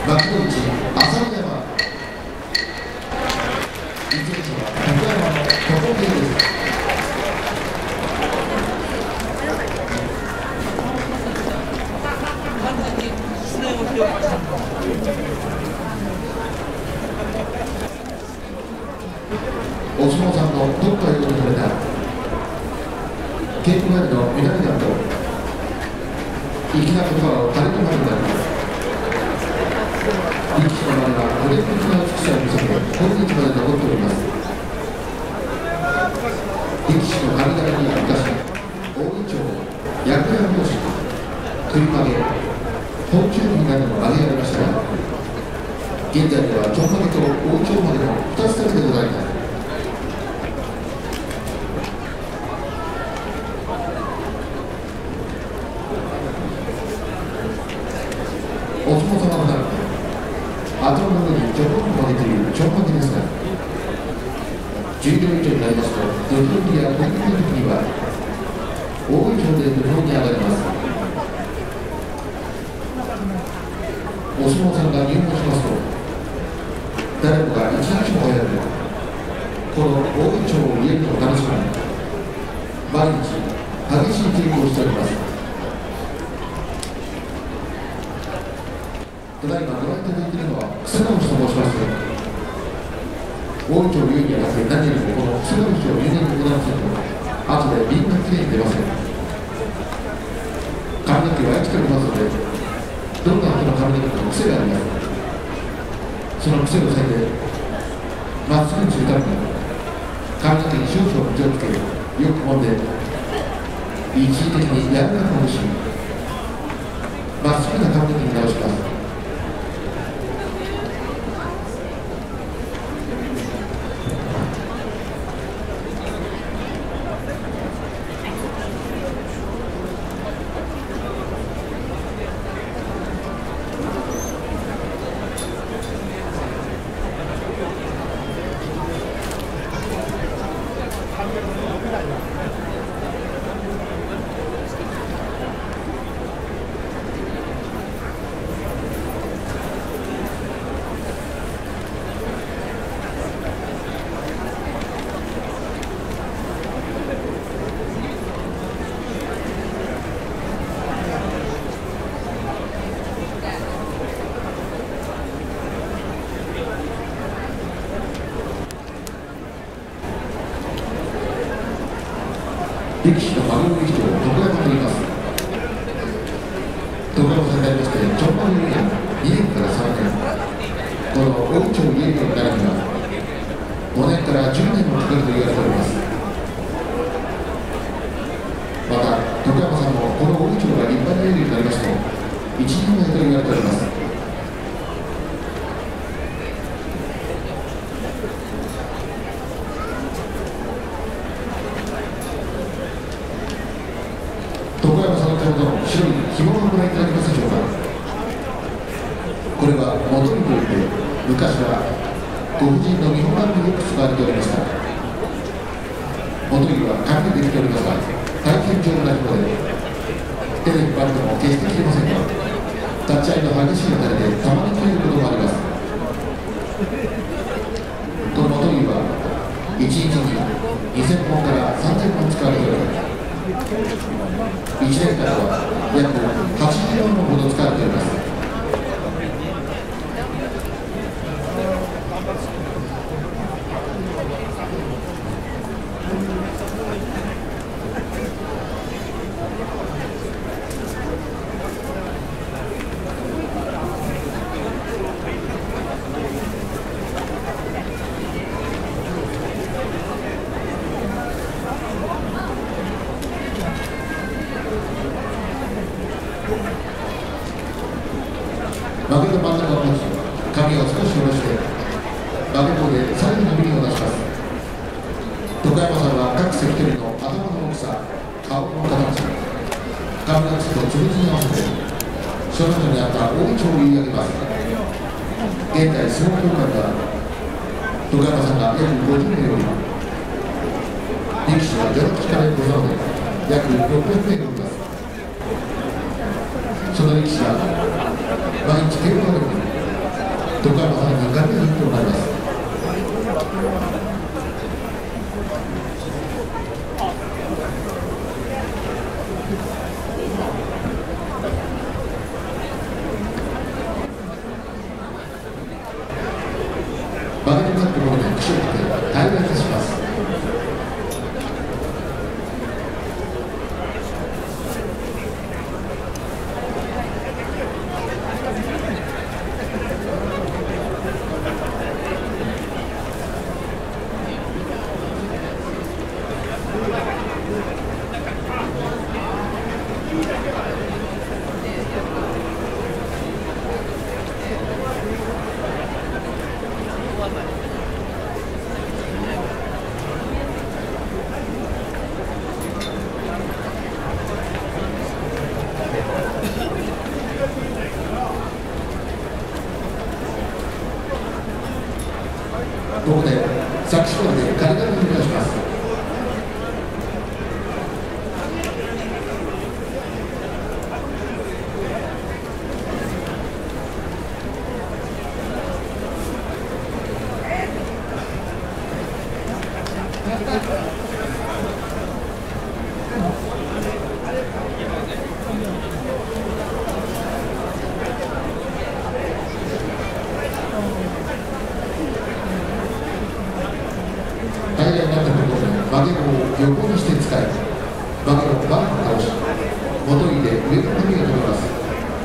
幕内朝乃山、一日は徳山の床平です。お相撲さんのどっかへとされた稽古前の南段と粋な言葉を垂れ込まれた力士の前は古典的な美しさを見せて今日まで残っております。力士の神柄には昔大銀町役屋拍子取り曲げ本中になるのを挙げられましたが、現在ではちょんまげと大町までの2つだけでございます。お相撲様の中で頭の上にちょこんと曲げているちょんまげですが、10秒以上になりますと土俵入りや本気の時には大い町で土俵に上がります。お相撲さんが入門しますと誰もが一日も早くこの大い町を見えるのを楽しみに毎日激しい稽古をしております。ただいまご覧いただいているのは草直しと申します。大い町を言うにあたって何よりもこの草直しを入念に行わせると後でみんなきれいに出ません。髪の毛は生きておりますのでどんな人の髪の毛も癖があります。その癖を避けてまっすぐにするために髪の毛に少々手をつけよく揉んで一時的に柔らかくほぐしまっすぐな髪の毛に直します。力士の孫の力士を徳山と言います。徳山さんになりましてちょんまげ2年から3年、この大い町を見えるようになるには5年から10年もかかると言われております。また徳山さんもこの大い町が立派に見えるようになりますと1年前と言われております。徳山さんの手元の白い紐をご覧いただけますでしょうか。これは元にといって昔はご婦人の見本丸によく使われておりました。元には紙でできておりますが大変丈夫な紐で手で引っ張っても決して切れませんが立ち合いの激しい当たりでたまに切れることもあります。この元には1日に2000本から3000本使われております。1年からは約80万本ほど使われております。曲げと真ん中を持ち髪を少し下ろして曲げ棒で最後の耳を出します。徳山さんは各関取の頭の大きさ、顔の形、髪の質とつぶつに合わせてその人に合った大いちょを言い上げます。現在相撲協会は徳山さんが約50名おり力士は0期から5座で約600名おります。その力士は毎日稽古場に徳山さんに画面ヒットになります。バゲルカップので口をつけ対応いたします。ここで作詞コールで体を踏み出します。平らになったところで曲げ棒を横にして使い、曲げをバーンと倒し、元入れ上の髪が取れます。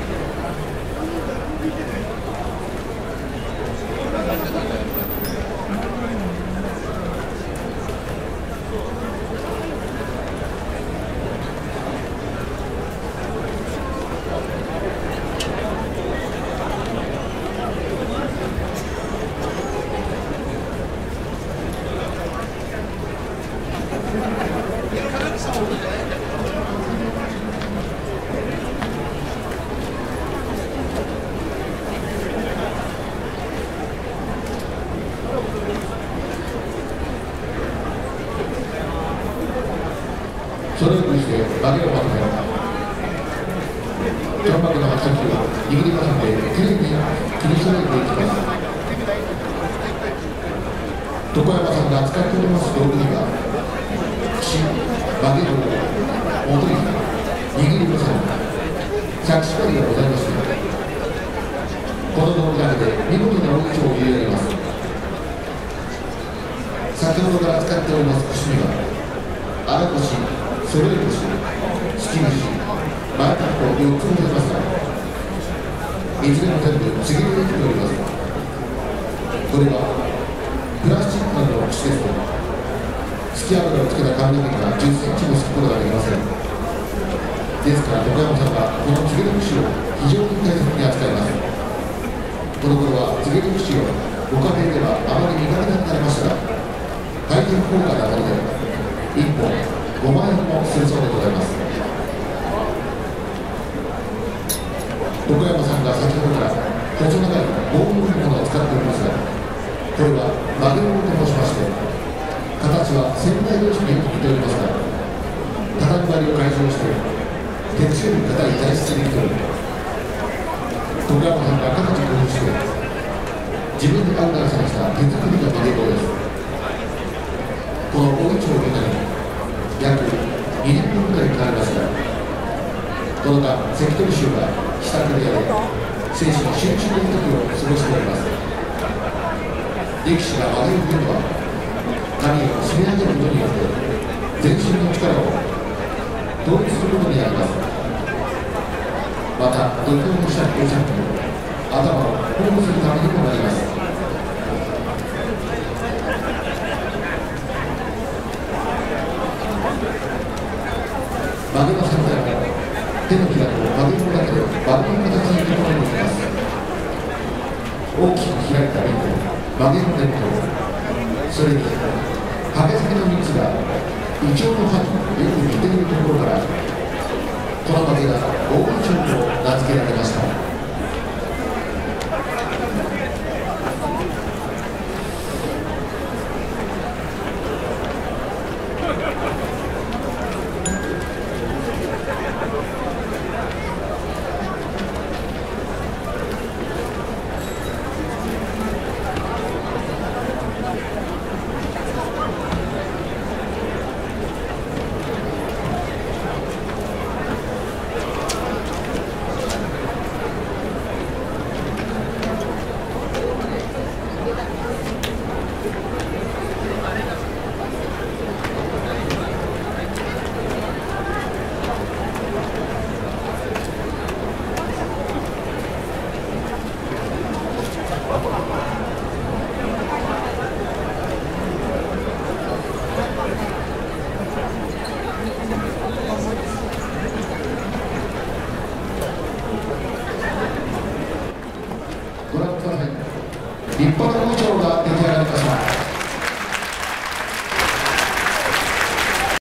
それをして曲げをまとめ、ちょんまげの刃先を握りませんできれいに切り揃えていきます。徳山さんが使っております道具には串、曲げ棒、元入れ、握りません、着地針がございます。この道具だけで見事な大口を入れられます。先ほどから使っております串には荒腰、それより腰、突き腰、前タップを4つも出ますが、いずれも全部継ぎ目できております。これはプラスチックなどの串ですと、突き油をつけた髪の毛が10センチもすくことができません。ですから徳山さんがこの継ぎ目串を非常に大切に扱います。この頃は継ぎ目串をご家庭ではあまり見かけなくなりましたが、大変高価な当たりで1本5万円もするそうでございます。徳山さんが先ほどから細長い棒のようなものを使っておりますが、これは曲げ棒と申しまして、形は仙台同士によく似ておりますが、畳針を改造して鉄より硬い材質でできており、徳山さんが形工夫して自分に合う長さにした手作りの曲げ棒です。この大いちょうを見たに約2年分くらいかかりますが、この間、関取衆が支度部屋で選手の集中的時を過ごしております。力士が曲げるというのは、髪を締め上げることによって全身の力を統一することになります。また、土俵の下におしゃって頭を保護するためにもなります。曲げの先端が手のひらと曲げ棒だけでバグの形に整えています。大きく開いた面と曲げの根と、それにハケ先の3つがイチョウの葉によく似ているところから、この曲げが大イチョウと名付けられました。